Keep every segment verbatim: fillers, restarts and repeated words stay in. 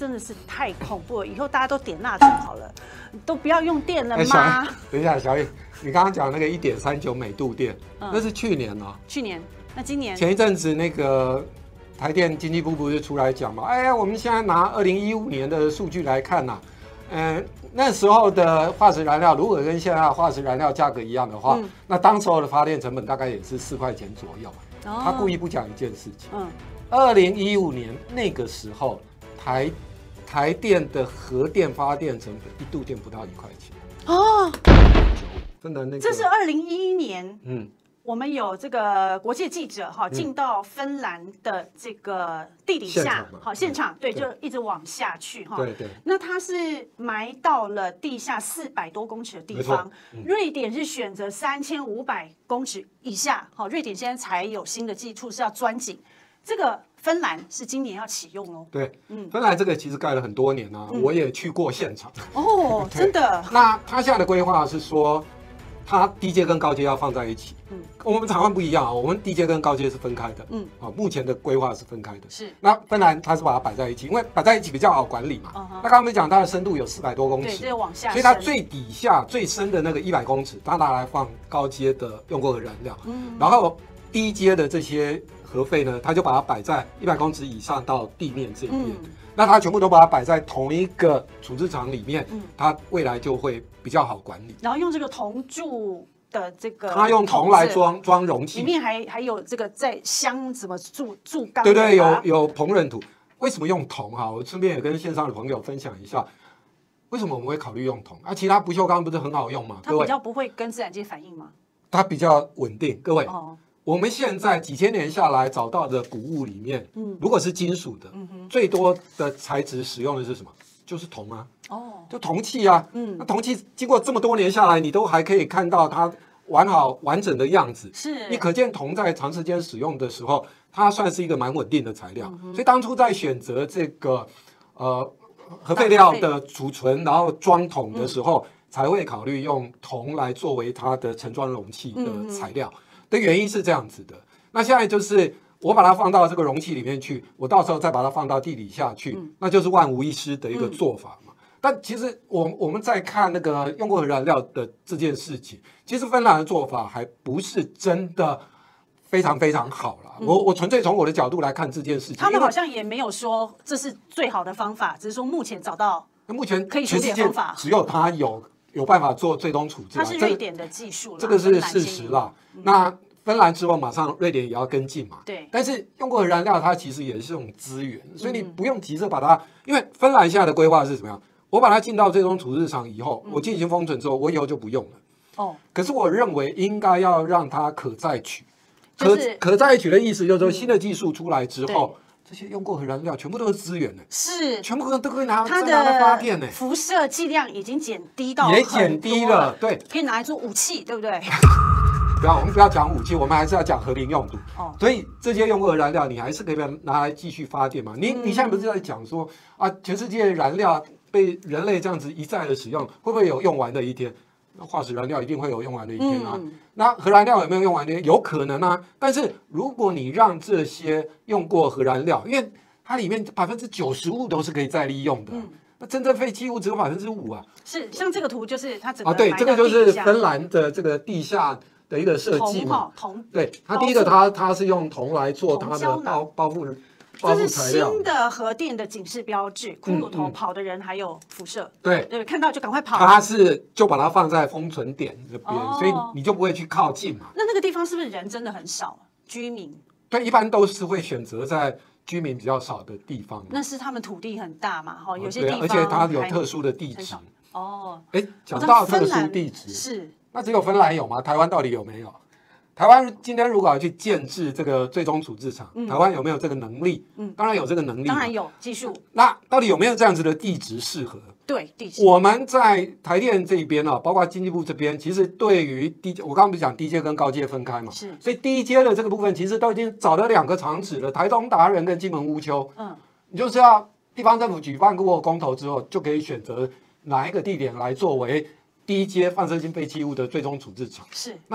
真的是太恐怖了，以后大家都点蜡烛好了，都不要用电了吗？ 等一下，小雨，你刚刚讲那个一点三九美度电，嗯、那是去年哦。 去年，那今年？ 前一阵子那个台电经济部不是出来讲嘛？哎，我们现在拿二零一五年的数据来看呐、啊，嗯、呃，那时候的化石燃料如果跟现在的化石燃料价格一样的话，嗯、那当时候的发电成本大概也是四块钱左右。哦、他故意不讲一件事情，嗯，二零一五年那个时候台台电的核电发电成本一度电不到一块钱。哦，真的那个， 这是二零一一年，嗯。我们有这个国际记者哈进到芬兰的这个地底下，好现场，对，就一直往下去哈。 对对。 那它是埋到了地下四百多公尺的地方，瑞典是选择三千五百公尺以下，好，瑞典现在才有新的技术是要钻井，这个芬兰是今年要启用哦。 对，嗯，芬兰这个其实盖了很多年啊，我也去过现场。 哦，真的。 那他现在的规划是说，它低阶跟高阶要放在一起。嗯，我们台湾不一样啊，我们低阶跟高阶是分开的。嗯，啊，目前的规划是分开的。 是。 那芬兰它是把它摆在一起，因为摆在一起比较好管理嘛。Uh huh. 那刚刚没讲它的深度有四百多公尺， 对，这往下。 所以它最底下最深的那个一百公尺，它拿来放高阶的用过的燃料。嗯。然后低阶的这些核废呢，它就把它摆在一百公尺以上到地面这边。嗯。那它全部都把它摆在同一个处置场里面，嗯、它未来就会比较好管理。 然后用这个铜柱的这个， 它用铜来装装容器， 里面还还有这个在镶什么铸铸钢。 对对，有有烹饪土。为什么用铜哈？我顺便也跟线上的朋友分享一下，为什么我们会考虑用铜啊？其他不锈钢不是很好用吗？ 它比较不会跟自然界反应吗？ 它比较稳定，各位。哦。我们现在几千年下来找到的古物里面，嗯，如果是金属的，嗯哼，最多的材质使用的是什么？就是铜啊，哦，就铜器啊，嗯，那铜器经过这么多年下来，你都还可以看到它完好完整的样子， 是， 你可见铜在长时间使用的时候，它算是一个蛮稳定的材料，嗯、所以当初在选择这个呃核废料的储存，然后装桶的时候，嗯、才会考虑用铜来作为它的盛装容器的材料。嗯的原因是这样子的，那现在就是我把它放到这个容器里面去，我到时候再把它放到地底下去，嗯、那就是万无一失的一个做法嘛。嗯、但其实我我们在看那个用过的燃料的这件事情，其实芬兰的做法还不是真的非常非常好啦。嗯、我我纯粹从我的角度来看这件事情， 他们好像也没有说这是最好的方法，只是说目前找到目前可以处理的方法， 只有他有。有办法做最终处置， 它是瑞典的技术， 这个是事实啦。嗯、那芬兰之后，马上瑞典也要跟进嘛。 对。 但是用过的燃料，它其实也是一种资源，所以你不用急着把它，因为芬兰现在的规划是怎么样？我把它进到最终处置场以后，嗯、我进行封存之后，我以后就不用了。哦。可是我认为应该要让它可再取，可、就是、可再取的意思就是说，新的技术出来之后。这些用过的燃料全部都是资源呢， 是全部都可以拿它拿来发电呢。 辐射剂量已经减低到也减低了，对， 可以拿来做武器，对不对？ 不要，我们不要讲武器，我们还是要讲和平用途。哦，所以这些用过的燃料，你还是可以拿来继续发电嘛。你、嗯、你现在不是在讲说啊，全世界燃料被人类这样子一再的使用，会不会有用完的一天？那化石燃料一定会有用完的一天啊。嗯、那核燃料有没有用完的一天？有可能啊。但是如果你让这些用过核燃料，因为它里面百分之九十五都是可以再利用的，嗯、那真正废弃物只有百分之五啊。 是，像这个图就是它整个啊，对，这个就是芬兰的这个地下的一个设计嘛。 铜， 对，它第一个它它是用铜来做它的包包覆。 这是新的核电的警示标志，骷髅头跑的人还有辐射， 对对，看到就赶快跑。 它是就把它放在封存点这边，哦、所以你就不会去靠近嘛。 那那个地方是不是人真的很少？居民？ 对，一般都是会选择在居民比较少的地方。 那是他们土地很大嘛，哈，有些地方而且它有特殊的地质。 哦， 哎，讲到特殊地质， 是那只有芬兰有吗？台湾到底有没有？台湾今天如果要去建制这个最终处置场，嗯、台湾有没有这个能力？嗯，当然有这个能力， 当然有技术。 那到底有没有这样子的地质适合？ 对，地质。 我们在台电这边啊，包括经济部这边，其实对于低阶，我刚刚不是讲低阶跟高阶分开嘛？ 是。 所以低阶的这个部分，其实都已经找了两个厂址了，台东达人跟金门乌丘。嗯，你就是要地方政府举办过公投之后，就可以选择哪一个地点来作为低阶放射性废弃物的最终处置场。 是。 那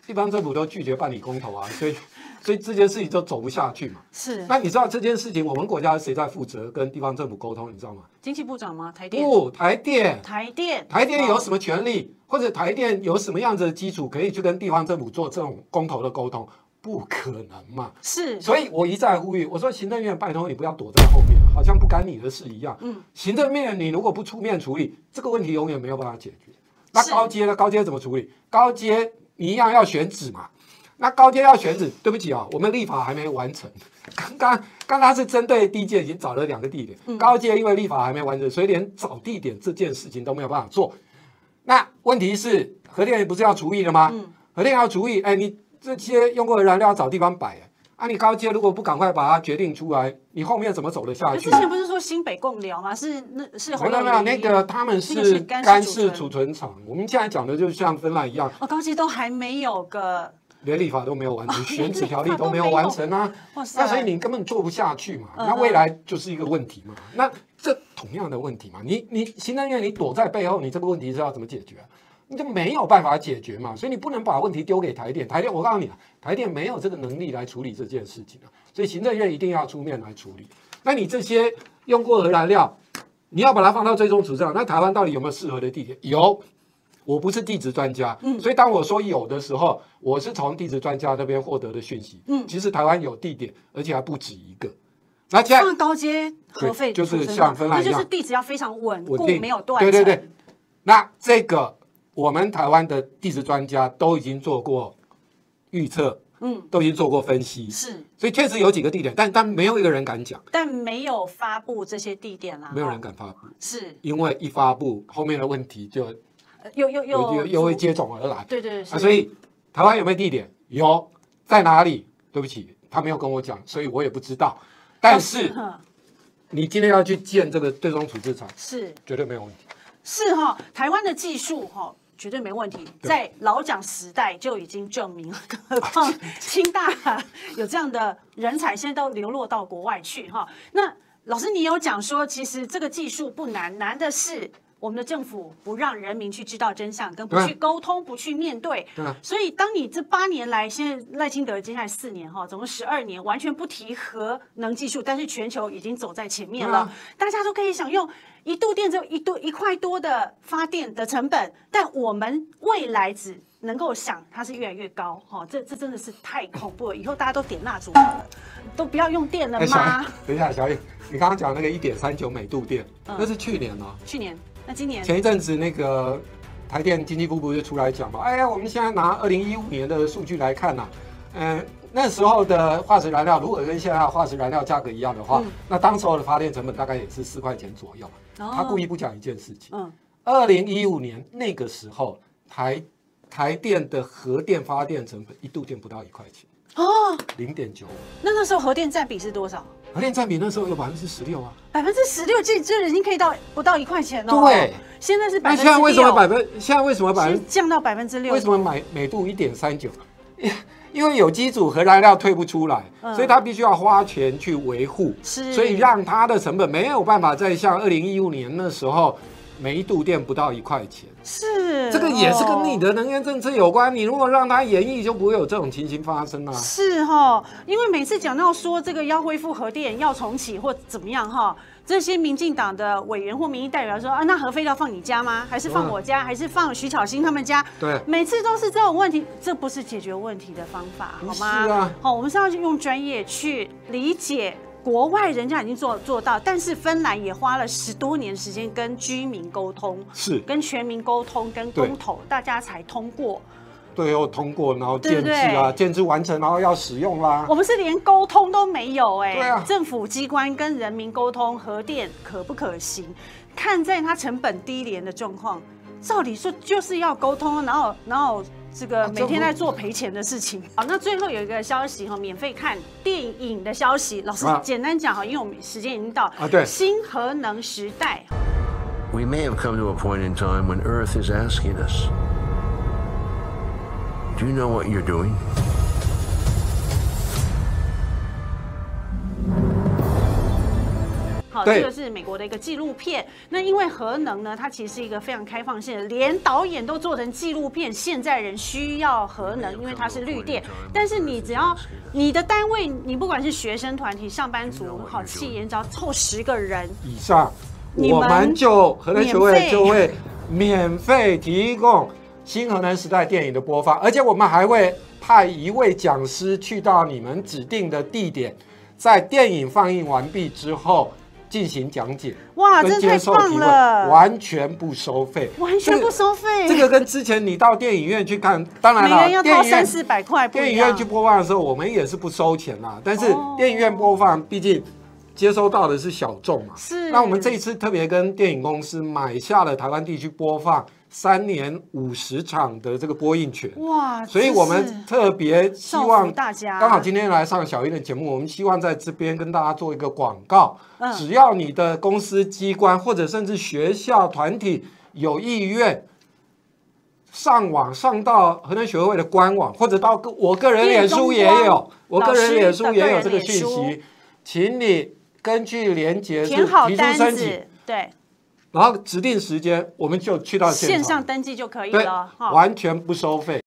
地方政府都拒绝办理公投啊，所以所以这件事情就走不下去嘛。 是。 那你知道这件事情我们国家谁在负责跟地方政府沟通？你知道吗？ 经济部长吗？台电？ 不，台电。 台电。 台电有什么权利，或者台电有什么样子的基础可以去跟地方政府做这种公投的沟通？不可能嘛。 是。 所以我一再呼吁，我说行政院拜托你不要躲在后面，好像不干你的事一样。嗯。行政面你如果不出面处理，这个问题永远没有办法解决。那高阶呢？高阶怎么处理？高阶你一样要选址嘛。那高阶要选址，对不起啊，我们立法还没完成。刚刚刚刚是针对地界已经找了两个地点，嗯、高阶因为立法还没完成，所以连找地点这件事情都没有办法做。那问题是核电不是要除役了吗？嗯、核电要除役，哎，你这些用过的燃料找地方摆，啊，你高阶如果不赶快把它决定出来，你后面怎么走得下去？ 之前不是说新北共寮吗？是那是没有没有那个他们是干式储存厂，我们现在讲的就像芬兰一样， 哦，高阶都还没有个。 连立法都没有完成，选址条例都没有完成啊，那所以你根本做不下去嘛，那未来就是一个问题嘛。那这同样的问题嘛，你你行政院你躲在背后，你这个问题是要怎么解决啊？你就没有办法解决嘛，所以你不能把问题丢给台电，台电我告诉你啊，台电没有这个能力来处理这件事情啊，所以行政院一定要出面来处理。那你这些用过核燃料，你要把它放到最终处置上，那台湾到底有没有适合的地点？有。我不是地质专家，嗯，所以当我说有的时候，我是从地质专家那边获得的讯息，嗯，其实台湾有地点，而且还不止一个。 那现在高阶核废就是像芬兰一样， 那就是地质要非常稳固，没有断层。对对对，那这个我们台湾的地质专家都已经做过预测，嗯，都已经做过分析， 是， 所以确实有几个地点，但但没有一个人敢讲， 但没有发布这些地点啦， 没有人敢发布， 是因为一发布，后面的问题就。 又又又又会接踵而来， 对对对、 啊，所以台湾有没有地点？有，在哪里？对不起，他没有跟我讲，所以我也不知道。但是你今天要去建这个对中处置厂，是绝对没有问题。 是哈、哦，台湾的技术哈、哦、绝对没问题，在老蒋时代就已经证明了，何况清大有这样的人才，现在都流落到国外去哈、哦。那老师，你有讲说，其实这个技术不难，难的是。我们的政府不让人民去知道真相，跟不去沟通，不去面对。所以，当你这八年来，现在赖清德接下来四年哈，总共十二年，完全不提核能技术，但是全球已经走在前面了，大家都可以享用一度电只有一度一块多的发电的成本，但我们未来只能够想它是越来越高哈，这这真的是太恐怖了。以后大家都点蜡烛好了，都不要用电了吗？ 等一下，小叶，你刚刚讲那个一点三九每度电，嗯、那是去年哦， 去年。那今年前一阵子那个台电经济部不是出来讲嘛？哎呀，我们现在拿二零一五年的数据来看呐、啊，嗯、呃，那时候的化石燃料如果跟现在的化石燃料价格一样的话，嗯、那当时候的发电成本大概也是四块钱左右。哦、他故意不讲一件事情，嗯，二零一五年那个时候台台电的核电发电成本一度电不到一块钱。哦，零点九五。 那那时候核电占比是多少？ 核电占比那时候有百分之十六啊， 百分之十六，这这已经可以到不到一块钱哦。 对， 现在是百分之六。那现在为什么百分？现在为什么百分降到百分之六？ 为什么买每度一点三九？因为有机组核燃料退不出来，嗯、所以他必须要花钱去维护， 是， 所以让它的成本没有办法再像二零一五年那时候。每一度电不到一块钱， 是这个也是跟你的能源政策有关。哦、你如果让它延役，就不会有这种情形发生啊。 是哈、哦，因为每次讲到说这个要恢复核电、要重启或怎么样哈，这些民进党的委员或民意代表说啊，那核废料放你家吗？还是放我家？嗯、还是放徐巧芯他们家？ 对， 每次都是这种问题，这不是解决问题的方法，好吗？ 是啊， 好，我们是要用专业去理解。国外人家已经做做到，但是芬兰也花了十多年时间跟居民沟通， 是跟全民沟通，跟公投，大家才通过。 对，又通过，然后建制啊，建制完成，然后要使用啦。 我们是连沟通都没有哎、欸， 对啊， 政府机关跟人民沟通核电可不可行？看在它成本低廉的状况，照理说就是要沟通，然后然后。这个每天在做赔钱的事情。好，那最后有一个消息哈，免费看电影的消息。老师简单讲哈，因为我们时间已经到啊，对， 新核能时代。 We may have come to a point in time when Earth is asking us, "Do you know what you're doing?" 好， 这个是美国的一个纪录片。那因为核能呢，它其实是一个非常开放性的，连导演都做成纪录片。现在人需要核能，因为它是绿电。但是你只要你的单位，你不管是学生团体、上班族、好企业，只要凑十个人以上，我们就核能学会就会免费提供新核能时代电影的播放，而且我们还会派一位讲师去到你们指定的地点，在电影放映完毕之后进行讲解。 哇，真的太棒了！ 完全不收费， 完全不收费。 这个跟之前你到电影院去看，当然了， 每人要掏三四百块。 电影院去播放的时候，我们也是不收钱啦。但是电影院播放，毕竟接收到的是小众嘛。 是。 那我们这一次特别跟电影公司买下了台湾地区播放三年五十场的这个播映权。 哇！ 所以我们特别希望大家， 刚好今天来上小英的节目，我们希望在这边跟大家做一个广告。嗯、只要你的公司机关或者甚至学校团体有意愿，上网上到核能学会的官网，或者到我个人脸书也有，我个人脸书也有这个讯息，请你根据连结是提出申请， 对， 然后指定时间我们就去到现场， 线上登记就可以了， 完全不收费。